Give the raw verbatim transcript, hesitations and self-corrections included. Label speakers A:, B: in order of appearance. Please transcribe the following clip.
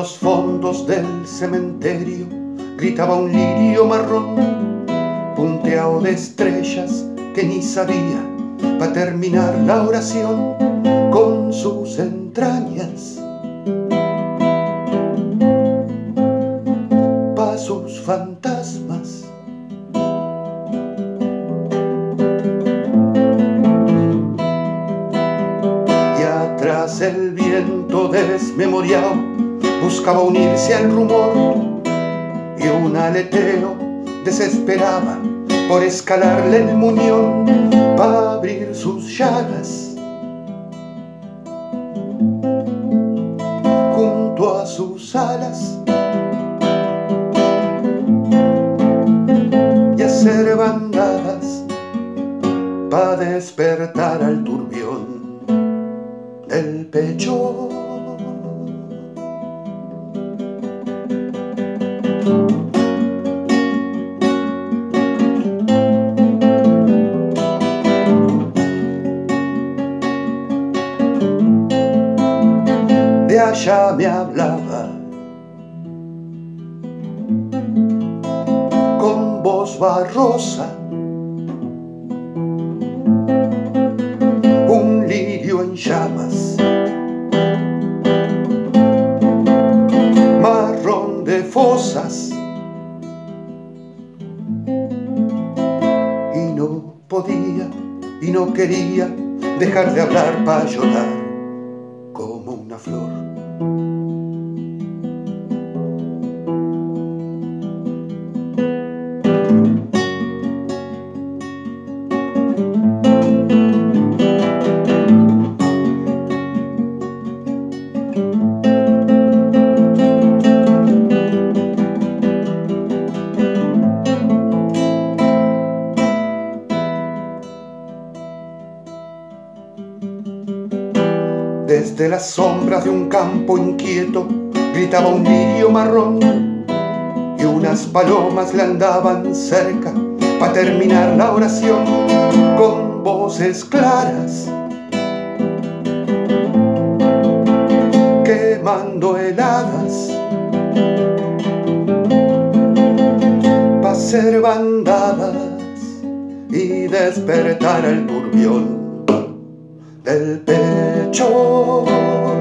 A: los fondos del cementerio gritaba un lirio marrón, punteado de estrellas que ni sabía pa' terminar la oración con sus entrañas, pa' sus fantasmas. Y atrás el viento desmemoriado buscaba unirse al rumor, y un aleteo desesperaba por escalarle el muñón pa' abrir sus llagas junto a sus alas y hacer bandadas pa' despertar al turbión del pecho. De allá me hablaba con voz barrosa un lirio en llamas, marrón de fosas, y no podía y no quería dejar de hablar para llorar como una flor. Desde las sombras de un campo inquieto gritaba un lirio marrón, y unas palomas le andaban cerca pa' terminar la oración con voces claras, quemando heladas pa' hacer bandadas y despertar al turbión del pecho.